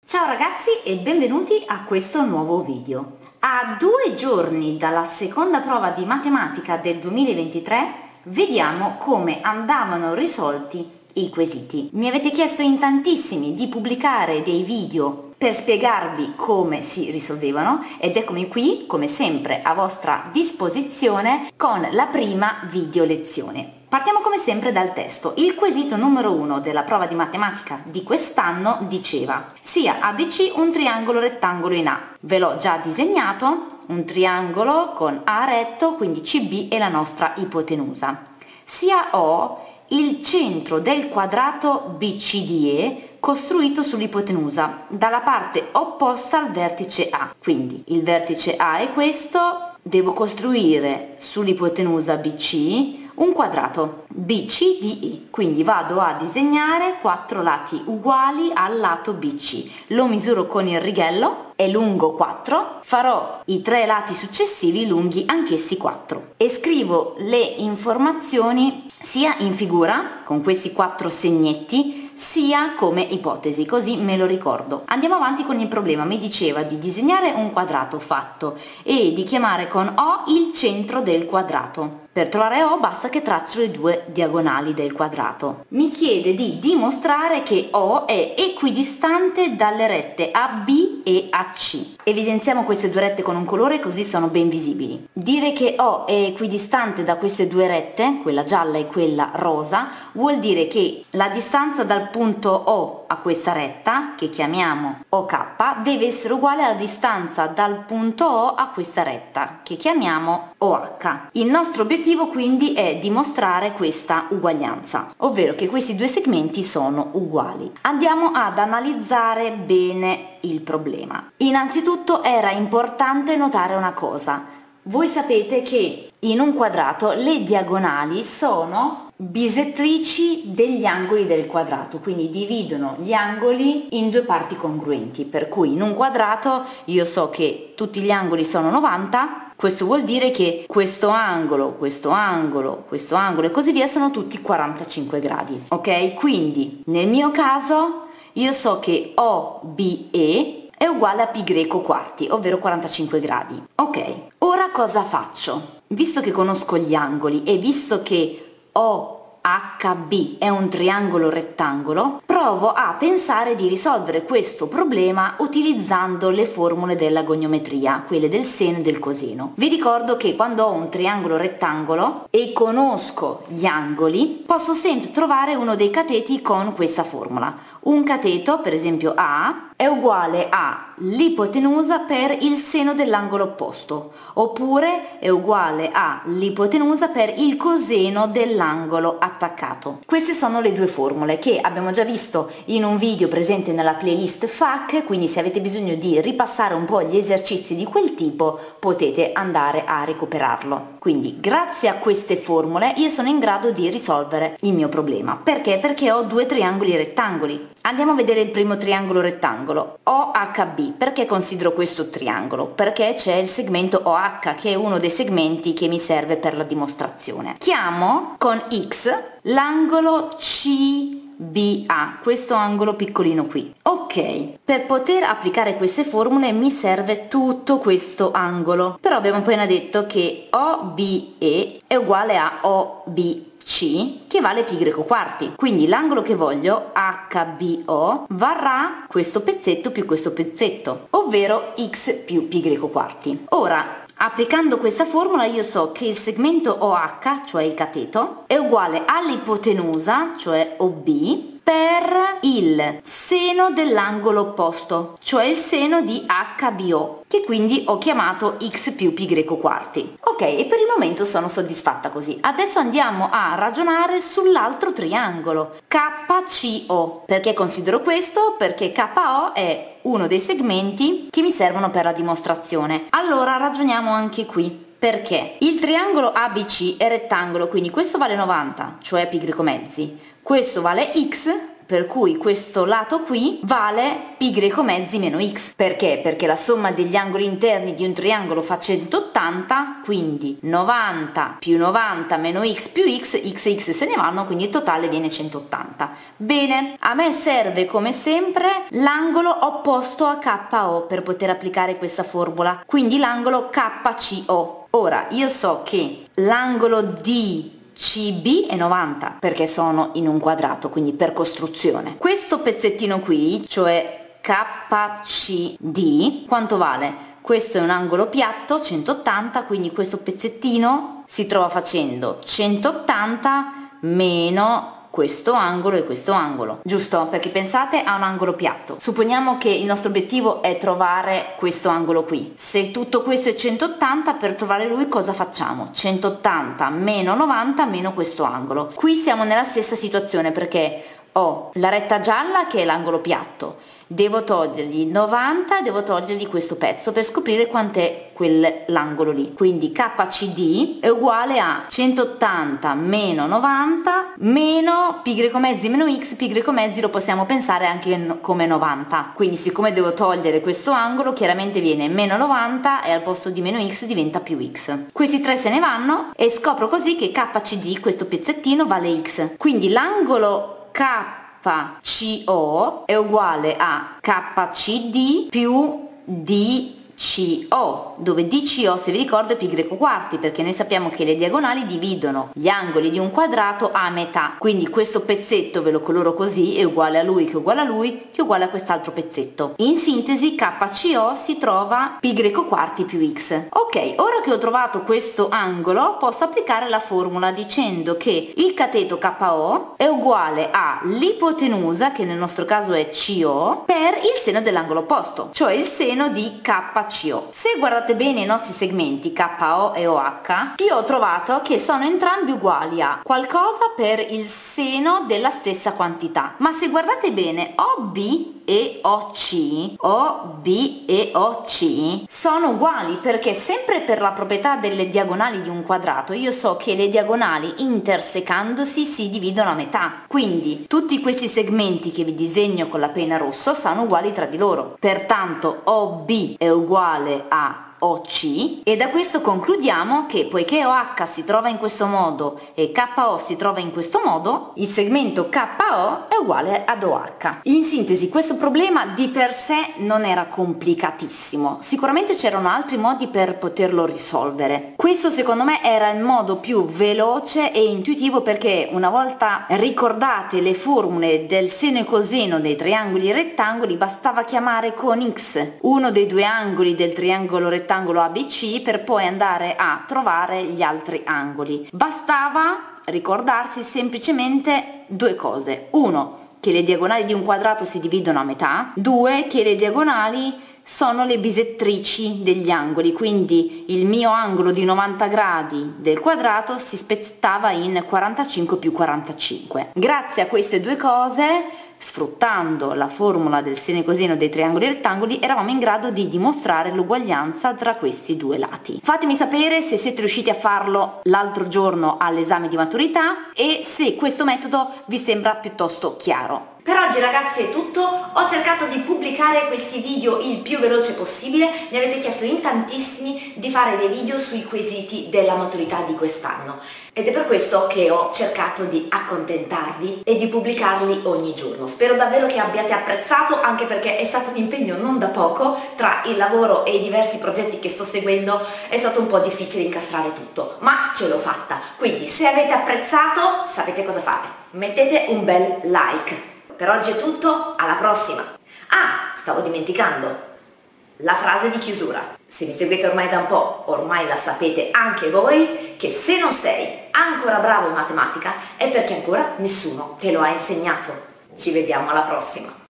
Ciao ragazzi e benvenuti a questo nuovo video. A 2 giorni dalla seconda prova di matematica del 2023 vediamo come andavano risolti i quesiti. Mi avete chiesto in tantissimi di pubblicare dei video per spiegarvi come si risolvevano ed eccomi qui come sempre a vostra disposizione con la prima video lezione. Partiamo come sempre dal testo. Il quesito numero 1 della prova di matematica di quest'anno diceva: sia ABC un triangolo rettangolo in A. Ve l'ho già disegnato, un triangolo con A retto, quindi CB è la nostra ipotenusa. Sia O il centro del quadrato BCDE costruito sull'ipotenusa dalla parte opposta al vertice A. Quindi il vertice A è questo, devo costruire sull'ipotenusa BC un quadrato BCDE, quindi vado a disegnare 4 lati uguali al lato BC, lo misuro con il righello, è lungo 4, farò i 3 lati successivi lunghi anch'essi 4 e scrivo le informazioni sia in figura con questi 4 segnetti sia come ipotesi, così me lo ricordo. Andiamo avanti con il problema. Mi diceva di disegnare un quadrato fatto e di chiamare con O il centro del quadrato. Per trovare O basta che traccio le 2 diagonali del quadrato. Mi chiede di dimostrare che O è equidistante dalle rette AB e AC. Evidenziamo queste 2 rette con un colore così sono ben visibili. Dire che O è equidistante da queste 2 rette, quella gialla e quella rosa, vuol dire che la distanza dal punto O a questa retta, che chiamiamo OK, deve essere uguale alla distanza dal punto O a questa retta, che chiamiamo OH. Il nostro obiettivo quindi è dimostrare questa uguaglianza, ovvero che questi 2 segmenti sono uguali. Andiamo ad analizzare bene il problema. Innanzitutto era importante notare una cosa. Voi sapete che in un quadrato le diagonali sono bisettrici degli angoli del quadrato, quindi dividono gli angoli in 2 parti congruenti, per cui in un quadrato io so che tutti gli angoli sono 90, questo vuol dire che questo angolo, questo angolo, questo angolo e così via sono tutti 45 gradi, ok? Quindi nel mio caso io so che OBE è uguale a pi greco quarti, ovvero 45 gradi. Ok, ora cosa faccio? Visto che conosco gli angoli e visto che OHB è un triangolo rettangolo, provo a pensare di risolvere questo problema utilizzando le formule della goniometria, quelle del seno e del coseno. Vi ricordo che quando ho un triangolo rettangolo e conosco gli angoli, posso sempre trovare uno dei cateti con questa formula. Un cateto, per esempio A, è uguale all'ipotenusa per il seno dell'angolo opposto, oppure è uguale all'ipotenusa per il coseno dell'angolo attaccato. Queste sono le 2 formule che abbiamo già visto in un video presente nella playlist FAQ, quindi se avete bisogno di ripassare un po' gli esercizi di quel tipo potete andare a recuperarlo. Quindi grazie a queste formule io sono in grado di risolvere il mio problema. Perché? Perché ho 2 triangoli rettangoli. Andiamo a vedere il primo triangolo rettangolo, OHB. Perché considero questo triangolo? Perché c'è il segmento OH che è uno dei segmenti che mi serve per la dimostrazione. Chiamo con X l'angolo CBA, questo angolo piccolino qui. Ok, per poter applicare queste formule mi serve tutto questo angolo, però abbiamo appena detto che OBE è uguale a OBC che vale pi greco quarti, quindi l'angolo che voglio HBO varrà questo pezzetto più questo pezzetto, ovvero x più pi greco quarti. Ora applicando questa formula io so che il segmento OH, cioè il cateto, è uguale all'ipotenusa, cioè OB, per il seno dell'angolo opposto, cioè il seno di HBO, che quindi ho chiamato x più pi greco quarti. Ok, e per il momento sono soddisfatta così. Adesso andiamo a ragionare sull'altro triangolo, KCO. Perché considero questo? Perché KO è uno dei segmenti che mi servono per la dimostrazione. Allora ragioniamo anche qui. Perché il triangolo ABC è rettangolo, quindi questo vale 90, cioè pi greco mezzi, questo vale x, per cui questo lato qui vale pi mezzi meno x. Perché? Perché la somma degli angoli interni di un triangolo fa 180, quindi 90 più 90 meno x più x, x e x se ne vanno, quindi il totale viene 180. Bene, a me serve come sempre l'angolo opposto a KO per poter applicare questa formula, quindi l'angolo KCO. Ora io so che l'angolo DCB è 90 perché sono in un quadrato, quindi per costruzione. Questo pezzettino qui, cioè KCD, quanto vale? Questo è un angolo piatto, 180, quindi questo pezzettino si trova facendo 180 meno questo angolo e questo angolo, giusto? Perché pensate a un angolo piatto. Supponiamo che il nostro obiettivo è trovare questo angolo qui. Se tutto questo è 180, per trovare lui cosa facciamo? 180 meno 90 meno questo angolo. Qui siamo nella stessa situazione perché ho la retta gialla che è l'angolo piatto. Devo togliergli 90, devo togliergli questo pezzo per scoprire quant'è quell'angolo lì. Quindi KCD è uguale a 180 meno 90 meno pi mezzi meno x. Pi mezzi lo possiamo pensare anche come 90. Quindi siccome devo togliere questo angolo, chiaramente viene meno 90 e al posto di meno x diventa più x. Questi tre se ne vanno e scopro così che KCD, questo pezzettino, vale x. Quindi l'angolo KCO è uguale a KCD più DCO, dove DCO, se vi ricordo, è pi quarti, perché noi sappiamo che le diagonali dividono gli angoli di un quadrato a metà. Quindi questo pezzetto ve lo coloro così, è uguale a lui che è uguale a lui che è uguale a quest'altro pezzetto. In sintesi KCO si trova pi quarti più x. Ok, ora che ho trovato questo angolo posso applicare la formula dicendo che il cateto KO è uguale all'ipotenusa, che nel nostro caso è CO, per il seno dell'angolo opposto, cioè il seno di KCO. Se guardate bene i nostri segmenti KO e OH, io ho trovato che sono entrambi uguali a qualcosa per il seno della stessa quantità. Ma se guardate bene, OB e OC sono uguali, perché sempre per la proprietà delle diagonali di un quadrato io so che le diagonali intersecandosi si dividono a metà, quindi tutti questi segmenti che vi disegno con la penna rosso sono uguali tra di loro. Pertanto OB è uguale a OC, e da questo concludiamo che poiché OH si trova in questo modo e KO si trova in questo modo, il segmento KO è uguale ad OH. In sintesi, questo problema di per sé non era complicatissimo, sicuramente c'erano altri modi per poterlo risolvere. Questo secondo me era il modo più veloce e intuitivo, perché una volta ricordate le formule del seno e coseno dei triangoli e rettangoli bastava chiamare con x uno dei due angoli del triangolo rettangolo ABC per poi andare a trovare gli altri angoli. Bastava ricordarsi semplicemente due cose: uno, che le diagonali di un quadrato si dividono a metà; due, che le diagonali sono le bisettrici degli angoli, quindi il mio angolo di 90 gradi del quadrato si spezzava in 45 più 45. Grazie a queste due cose, sfruttando la formula del seno e coseno dei triangoli e rettangoli, eravamo in grado di dimostrare l'uguaglianza tra questi due lati. Fatemi sapere se siete riusciti a farlo l'altro giorno all'esame di maturità e se questo metodo vi sembra piuttosto chiaro. Per oggi ragazzi è tutto, ho cercato di pubblicare questi video il più veloce possibile, mi avete chiesto in tantissimi di fare dei video sui quesiti della maturità di quest'anno ed è per questo che ho cercato di accontentarvi e di pubblicarli ogni giorno. Spero davvero che abbiate apprezzato, anche perché è stato un impegno non da poco, tra il lavoro e i diversi progetti che sto seguendo è stato un po' difficile incastrare tutto, ma ce l'ho fatta. Quindi se avete apprezzato sapete cosa fare, mettete un bel like. Per oggi è tutto, alla prossima! Ah, stavo dimenticando la frase di chiusura. Se mi seguite ormai da un po', ormai la sapete anche voi, che se non sei ancora bravo in matematica è perché ancora nessuno te lo ha insegnato. Ci vediamo alla prossima!